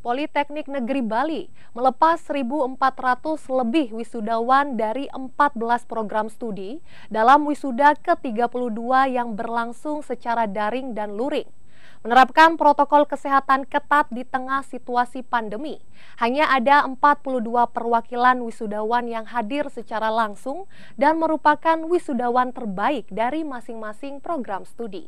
Politeknik Negeri Bali melepas 1.400 lebih wisudawan dari 14 program studi dalam wisuda ke-32 yang berlangsung secara daring dan luring. Menerapkan protokol kesehatan ketat di tengah situasi pandemi, hanya ada 42 perwakilan wisudawan yang hadir secara langsung dan merupakan wisudawan terbaik dari masing-masing program studi.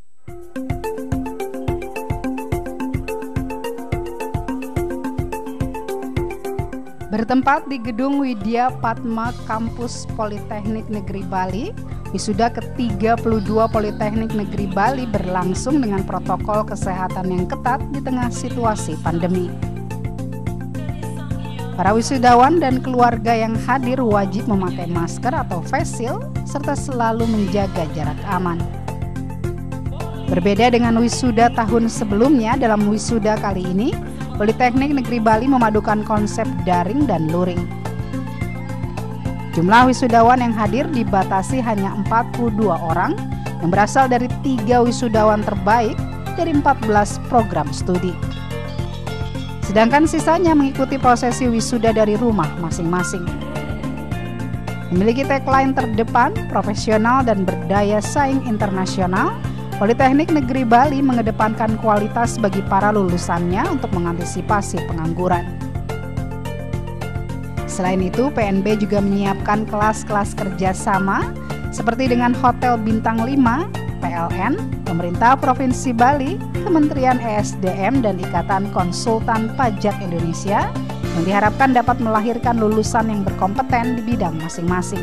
Bertempat di Gedung Widya Padma Kampus Politeknik Negeri Bali, wisuda ke-32 Politeknik Negeri Bali berlangsung dengan protokol kesehatan yang ketat di tengah situasi pandemi. Para wisudawan dan keluarga yang hadir wajib memakai masker atau face shield serta selalu menjaga jarak aman. Berbeda dengan wisuda tahun sebelumnya, dalam wisuda kali ini Politeknik Negeri Bali memadukan konsep daring dan luring. Jumlah wisudawan yang hadir dibatasi hanya 42 orang yang berasal dari 3 wisudawan terbaik dari 14 program studi. Sedangkan sisanya mengikuti prosesi wisuda dari rumah masing-masing. Memiliki tagline terdepan, profesional dan berdaya saing internasional, Politeknik Negeri Bali mengedepankan kualitas bagi para lulusannya untuk mengantisipasi pengangguran. Selain itu, PNB juga menyiapkan kelas-kelas kerjasama seperti dengan Hotel Bintang 5, PLN, Pemerintah Provinsi Bali, Kementerian ESDM, dan Ikatan Konsultan Pajak Indonesia yang diharapkan dapat melahirkan lulusan yang berkompeten di bidang masing-masing.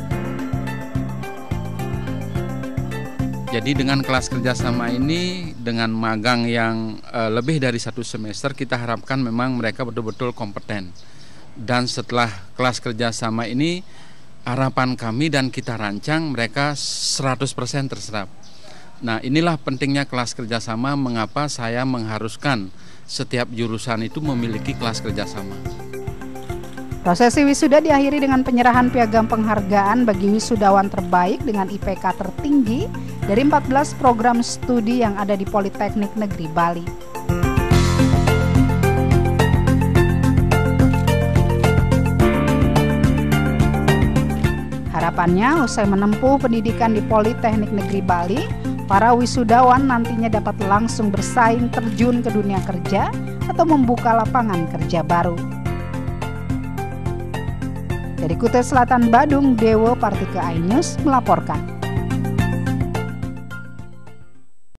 Jadi dengan kelas kerjasama ini, dengan magang yang lebih dari 1 semester, kita harapkan memang mereka betul-betul kompeten. Dan setelah kelas kerjasama ini, harapan kami dan kita rancang mereka 100% terserap. Nah, inilah pentingnya kelas kerjasama, mengapa saya mengharuskan setiap jurusan itu memiliki kelas kerjasama. Prosesi wisuda diakhiri dengan penyerahan piagam penghargaan bagi wisudawan terbaik dengan IPK tertinggi dari 14 program studi yang ada di Politeknik Negeri Bali. Harapannya, usai menempuh pendidikan di Politeknik Negeri Bali, para wisudawan nantinya dapat langsung bersaing terjun ke dunia kerja atau membuka lapangan kerja baru. Dari Kutai Selatan Badung, Dewo Partika iNews melaporkan.